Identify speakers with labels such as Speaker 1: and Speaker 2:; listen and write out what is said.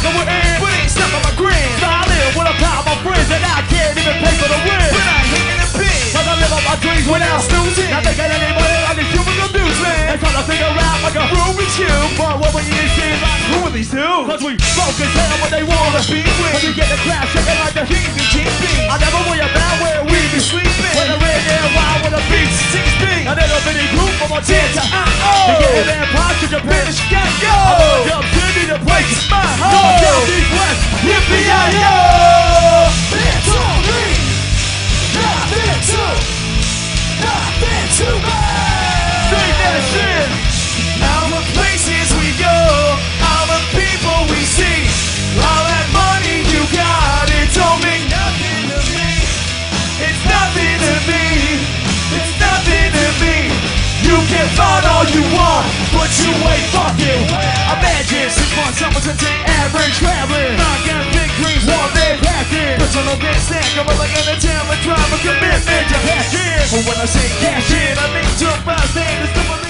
Speaker 1: nigga we're in, but ain't stuck on my grin. Smiling with a pile of my friends, and I can't even pay for the win. But I ain't hitting the pin, cause I live on my dreams without snoozing. Now they got an name on it, I'm the human dudes, man. They try to figure out like a Rubik's Cube, but what we need is like, who are these two? Cause we focus on what they wanna be with. Cause we get the crowd shaking like the heat and GP. I never worry about where we be sleeping. When they're in there wild with a beat 16. A little bitty group from a chance to they get in there, pop to Japan to Chicago. I'm a dumb city, the place is my home. North, South, East, West, yippee-yi-yo! Victory! Nothing too bad! Straight nation! All the places we go, all the people we see, all that money you got, it don't mean nothing to me. It's nothing to me. It's nothing to me. You can find all you want, but you ain't fucking well. Imagine 6 months, someone's a day average traveling. Not got big dreams, one day packing. Personal big stack, I'm like in the town with drive a commitment to cash in. But when I say cash in, I mean jump out, stand and stuff.